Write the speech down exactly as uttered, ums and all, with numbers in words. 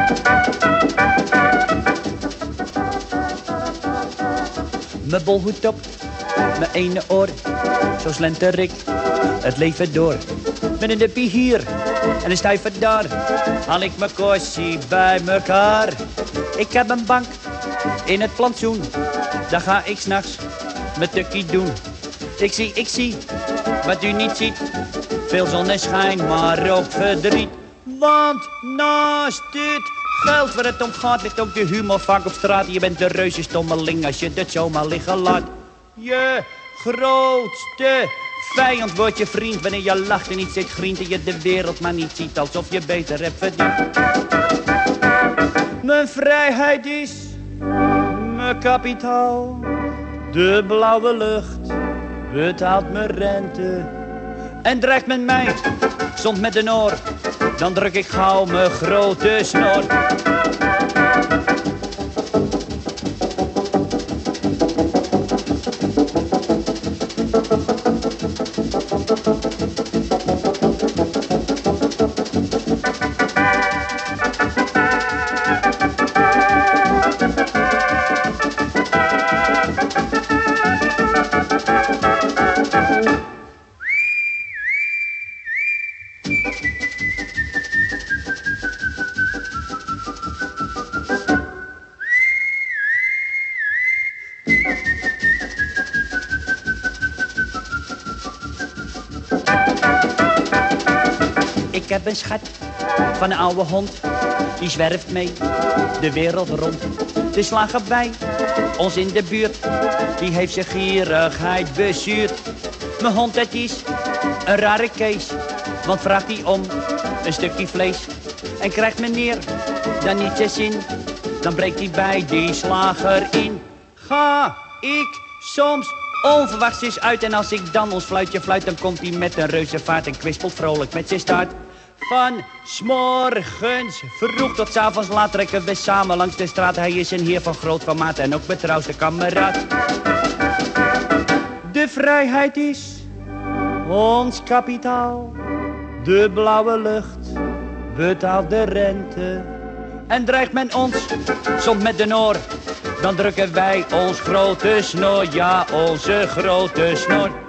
Mijn bolhoed op, mijn ene oor, zo slenter ik het leven door. Met een duppie hier en een stijver daar, haal ik mijn kossie bij mekaar. Ik heb een bank in het plantsoen, daar ga ik s'nachts mijn tukkie doen. Ik zie, ik zie, wat u niet ziet, veel zonneschijn, maar ook verdriet. Want naast dit geld waar het om gaat, ligt ook de humor vaak op straat. Je bent een reuze stommeling als je dit zomaar liggen laat. Je grootste vijand wordt je vriend wanneer je lacht en niet zit grient en je de wereld maar niet ziet alsof je beter hebt verdiend. Mijn vrijheid is mijn kapitaal, de blauwe lucht betaalt mijn rente. En dreigt men mij soms met een oor, dan druk ik gauw mijn grote snor. Ik heb een schat van een oude hond, die zwerft mee de wereld rond. De slager bij ons in de buurt, die heeft zijn gierigheid bezuurd. Mijn hond, dat is een rare kees, want vraagt hij om een stukje vlees. En krijgt meneer dan niet zijn zin, dan breekt hij bij die slager in. Ga ik soms onverwachts eens uit en als ik dan ons fluitje fluit, dan komt hij met een reuze vaart en kwispelt vrolijk met zijn staart. Van 's morgens vroeg tot 's avonds laat trekken we samen langs de straat. Hij is een heer van groot formaat en ook mijn trouwste kameraad. De vrijheid is ons kapitaal, de blauwe lucht betaalt de rente. En dreigt men ons soms met een oor, dan drukken wij ons grote snor, ja onze grote snor.